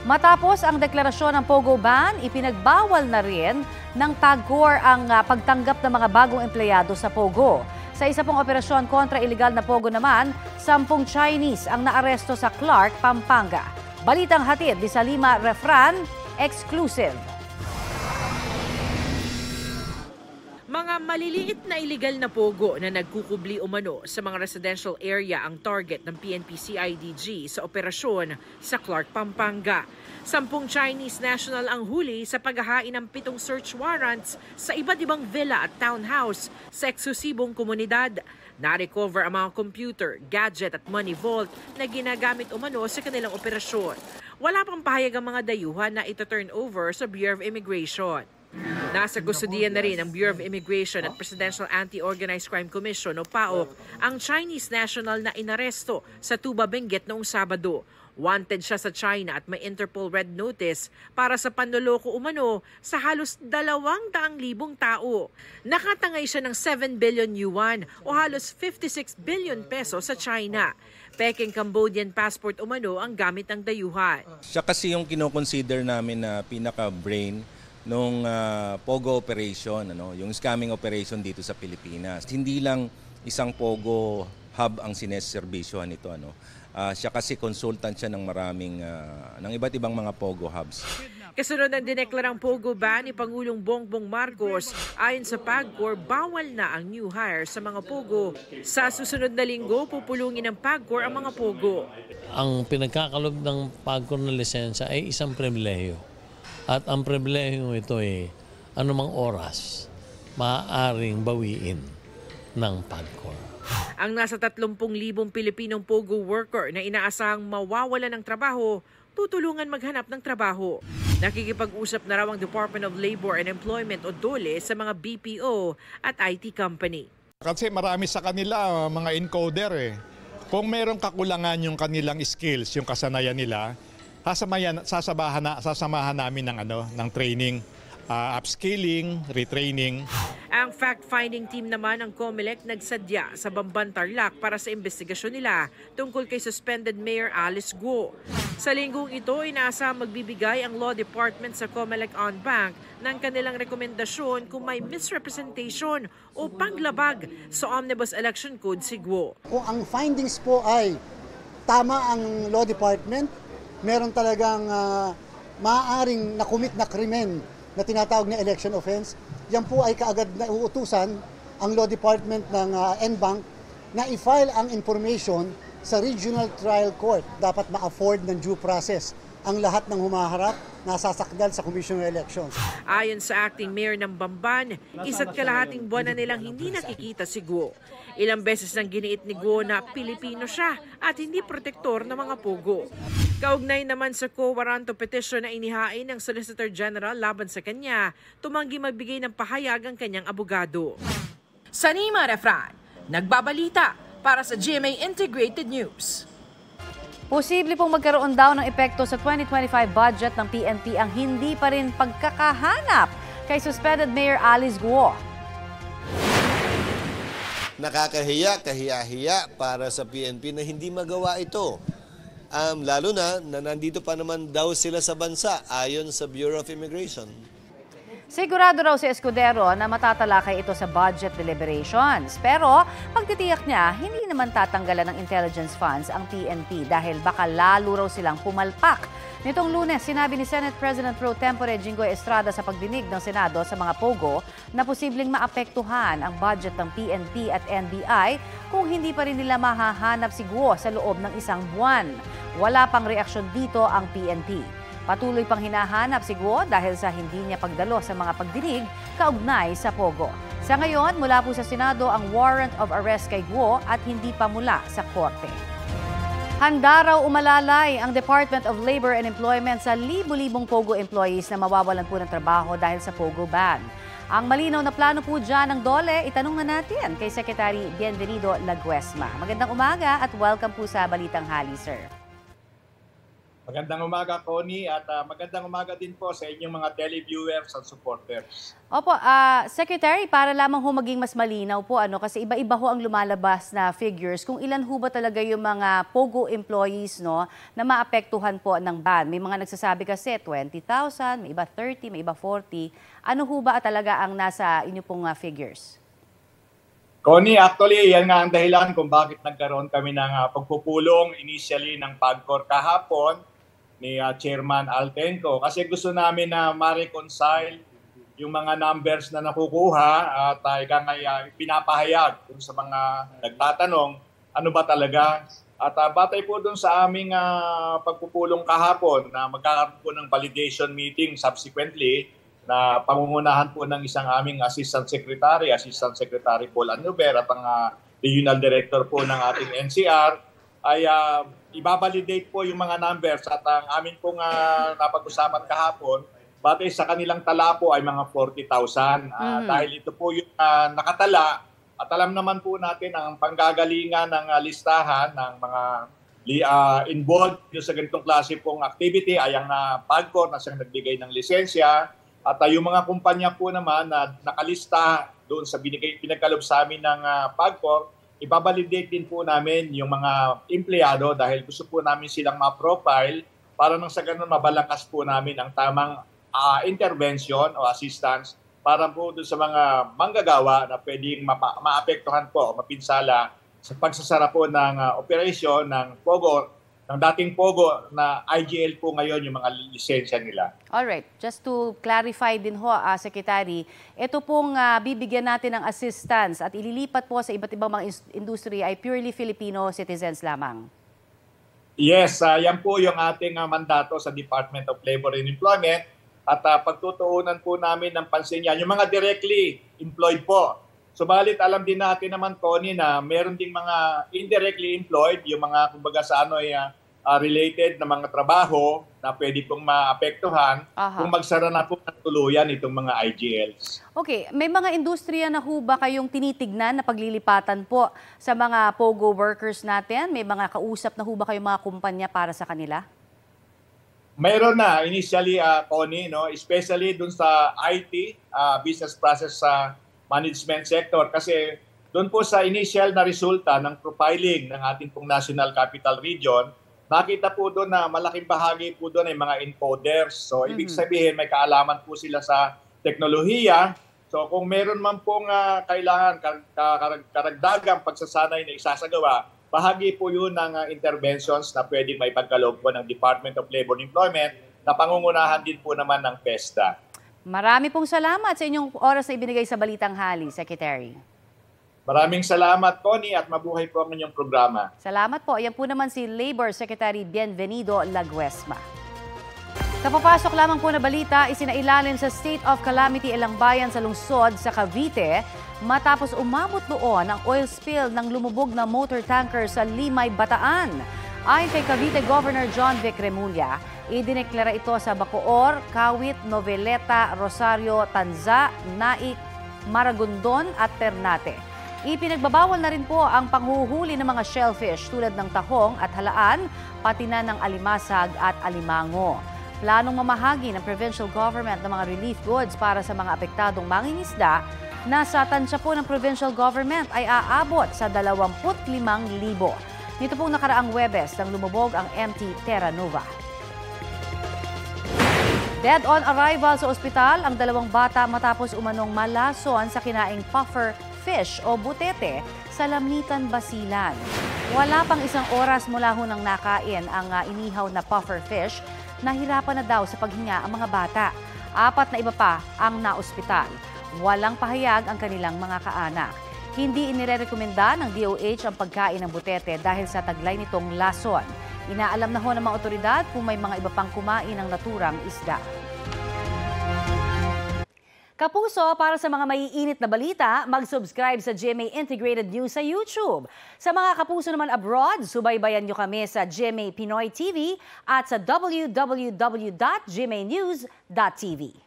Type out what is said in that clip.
Matapos ang deklarasyon ng Pogo ban, ipinagbawal na rin ng PAGCOR ang pagtanggap ng mga bagong empleyado sa Pogo. Sa isa pong operasyon kontra iligal na Pogo naman, 10 Chinese ang naaresto sa Clark, Pampanga. Balitang hatid ni Salima Refran, exclusive. Mga maliliit na iligal na pogo na nagkukubli umano sa mga residential area ang target ng PNP-CIDG sa operasyon sa Clark, Pampanga. 10 Chinese national ang huli sa paghahain ng 7 search warrants sa iba't ibang villa at townhouse sa eksklusibong komunidad. Na-recover ang mga computer, gadget at money vault na ginagamit umano sa kanilang operasyon. Wala pang pahayag ang mga dayuhan na ito-turn over sa Bureau of Immigration. Nasa kustudiyan na rin ng Bureau of Immigration at Presidential Anti-Organized Crime Commission o PAOC ang Chinese national na inaresto sa Tuba, Benguet noong Sabado. Wanted siya sa China at may Interpol Red Notice para sa panloloko umano sa halos 200,000 tao. Nakatangay siya ng 7 billion yuan o halos 56 billion peso sa China. Peking Cambodian passport umano ang gamit ng dayuhan. Siya kasi yung kinoconsider namin na pinaka-brain nung Pogo operation, yung scamming operation dito sa Pilipinas. Hindi lang isang Pogo hub ang sineserbisyohan nito. Siya kasi consultant siya ng maraming, ng iba't ibang mga Pogo hubs. Kasunod ng dineklarang Pogo ban ni Pangulong Bongbong Marcos, ayon sa PAGCOR, bawal na ang new hire sa mga Pogo. Sa susunod na linggo, pupulungin ng PAGCOR ang mga Pogo. Ang pinagkakalog ng PAGCOR na lisensya ay isang pribilehiyo. At ang pribilehiyo ito ay anumang oras maaaring bawiin ng PAGCOR. Ang nasa 30,000 Pilipinong Pogo worker na inaasahang mawawala ng trabaho, tutulungan maghanap ng trabaho. Nakikipag-usap na raw ang Department of Labor and Employment o DOLE sa mga BPO at IT company. Kasi marami sa kanila mga encoder Kung mayroong kakulangan yung kanilang skills, yung kasanayan nila, sasamahan namin ng training, upskilling, retraining. Ang fact-finding team naman ng COMELEC nagsadya sa Bamban, Tarlac para sa investigasyon nila tungkol kay suspended Mayor Alice Guo. Sa linggong ito, inaasahang magbibigay ang Law Department sa COMELEC on-bank ng kanilang rekomendasyon kung may misrepresentation o paglabag sa Omnibus Election Code si Guo. Kung ang findings po ay tama ang Law Department, meron talagang maaaring nakumit na krimen na tinatawag na election offense, yan po ay kaagad na uutusan ang Law Department ng NBank na i-file ang information sa Regional Trial Court. Dapat ma-afford ng due process ang lahat ng humaharap na sasakdal sa Commission of Elections. Ayon sa acting mayor ng Bamban, 1.5 buwan na nilang hindi nakikita si Guo. Ilang beses nang giniit ni Guo na Pilipino siya at hindi protektor ng mga Pogo. Kaugnay naman sa co-warranto petition na inihain ng Solicitor General laban sa kanya, tumanggi magbigay ng pahayag ang kanyang abogado. Salima Refran, nagbabalita para sa GMA Integrated News. Posible pong magkaroon daw ng epekto sa 2025 budget ng PNP ang hindi pa rin pagkakahanap kay suspended Mayor Alice Guo. Nakakahiya, kahiya-hiya para sa PNP na hindi magawa ito. Lalo na nandito pa naman daw sila sa bansa ayon sa Bureau of Immigration. Sigurado raw si Escudero na matatalakay ito sa budget deliberations. Pero pagtitiyak niya, hindi naman tatanggalan ng intelligence funds ang PNP dahil baka lalo raw silang pumalpak. Nitong Lunes, sinabi ni Senate President Pro Tempore Jinggoy Estrada sa pagdinig ng Senado sa mga Pogo na posibleng maapektuhan ang budget ng PNP at NBI kung hindi pa rin nila mahahanap si Guo sa loob ng 1 buwan. Wala pang reaksyon dito ang PNP. Patuloy pang hinahanap si Guo dahil sa hindi niya pagdalo sa mga pagdinig kaugnay sa Pogo. Sa ngayon, mula po sa Senado ang warrant of arrest kay Guo at hindi pa mula sa korte. Handa raw umalalay ang Department of Labor and Employment sa libu-libong Pogo employees na mawawalan po ng trabaho dahil sa Pogo ban. Ang malinaw na plano po dyan ng DOLE, itanong na natin kay Secretary Bienvenido Laguesma. Magandang umaga at welcome po sa Balitang Hali, sir. Magandang umaga, Connie, at magandang umaga din po sa inyong mga televiewers at supporters. Opo, Secretary, para lamang ho maging mas malinaw po, kasi iba-iba ho ang lumalabas na figures kung ilan ho ba talaga yung mga POGO employees na maapektuhan po ng ban. May mga nagsasabi kasi 20,000, may iba 30, may iba 40. Ano ho ba talaga ang nasa inyo pong figures? Connie, actually, yan nga ang dahilan kung bakit nagkaroon kami ng pagpupulong initially ng PAGCOR kahapon ni Chairman Altenco. Kasi gusto namin na ma-reconcile yung mga numbers na nakukuha at pinapahayag kung sa mga nagtatanong ano ba talaga. At batay po dun sa aming pagpupulong kahapon na magkakaroon po ng validation meeting subsequently na pangungunahan po ng isang aming Assistant Secretary Paul Anuber at ang Regional Director po ng ating NCR ay ibabalidate po yung mga numbers at ang amin pong napag-usapan kahapon, batay sa kanilang tala po ay mga 40,000. Dahil ito po yung nakatala at alam naman po natin ang panggagalingan ng listahan ng mga involved sa ganitong klase pong activity ay ang PAGCOR na siyang nagbigay ng lisensya. At yung mga kumpanya po naman na nakalista doon sa pinagkalob sa amin ng PAGCOR, ibabalidate din po namin yung mga empleyado dahil gusto po namin silang ma-profile para nang sa ganun mabalangkas po namin ang tamang intervention o assistance para po doon sa mga manggagawa na pwedeng maapektuhan po o mapinsala sa pagsasara po ng operasyon ng POGO, ng dating POGO na IGL po ngayon yung mga lisensya nila. Alright, just to clarify din ho, Secretary, ito pong bibigyan natin ng assistance at ililipat po sa iba't ibang mga industry ay purely Filipino citizens lamang. Yes, yan po yung ating mandato sa Department of Labor and Employment at pagtutuunan po namin ng pansin yan. Yung mga directly employed po. Subalit alam din natin naman, Connie, na meron ding mga indirectly employed, yung mga kumbaga sa related na mga trabaho na pwede pong maapektuhan kung magsara na po ng tuluyan itong mga IGLs. Okay, may mga industriya na ho ba kayong tinitignan na paglilipatan po sa mga POGO workers natin? May mga kausap na ho ba kayong mga kumpanya para sa kanila? Mayroon na initially, Connie, especially dun sa IT, business process management sector kasi doon po sa initial na resulta ng profiling ng ating pong National Capital Region, nakita po doon na malaking bahagi po doon ay mga encoders. So ibig sabihin may kaalaman po sila sa teknolohiya. So kung meron man pong kailangan karagdagang pagsasanay na isasagawa, bahagi po yun ng interventions na pwedeng may pagkaloob po ng Department of Labor and Employment na pangungunahan din po naman ng PESTA. Marami pong salamat sa inyong oras na ibinigay sa Balitang Hali, Secretary. Maraming salamat, Connie, at mabuhay po ang inyong programa. Salamat po. Ayan po naman si Labor Secretary Bienvenido Laguesma. Kapapasok lamang po na balita, isinailalim sa State of Calamity ilang bayan sa lungsod sa Cavite matapos umabot doon ang oil spill ng lumubog na motor tanker sa Limay, Bataan. Ayon kay Cavite Governor John Vic Remulla, idineklara ito sa Bacoor, Kawit, Noveleta, Rosario, Tanza, Naik, Maragondon at Ternate. Ipinagbabawal na rin po ang panghuhuli ng mga shellfish tulad ng tahong at halaan, pati na ng alimasag at alimango. Planong mamahagi ng provincial government ng mga relief goods para sa mga apektadong mangingisda na sa tansya po ng provincial government ay aabot sa 25,000. Nito pong nakaraang Huwebes nang lumubog ang MT Terra Nova. Dead on arrival sa ospital ang dalawang bata matapos umanong malason sa kinaing puffer fish o butete sa Lamitan, Basilan. Wala pang isang oras mula ho nang nakain ang inihaw na puffer fish, nahirapan na daw sa paghinga ang mga bata. 4 na iba pa ang naospital. Walang pahayag ang kanilang mga kaanak. Hindi inirekomenda ng DOH ang pagkain ng butete dahil sa taglay nitong lason. Inaalam na ho ng mga otoridad kung may mga iba pang kumain ng naturang isda. Kapuso, para sa mga maiinit na balita, mag-subscribe sa GMA Integrated News sa YouTube. Sa mga kapuso naman abroad, subaybayan nyo kami sa GMA Pinoy TV at sa www.gmanews.tv.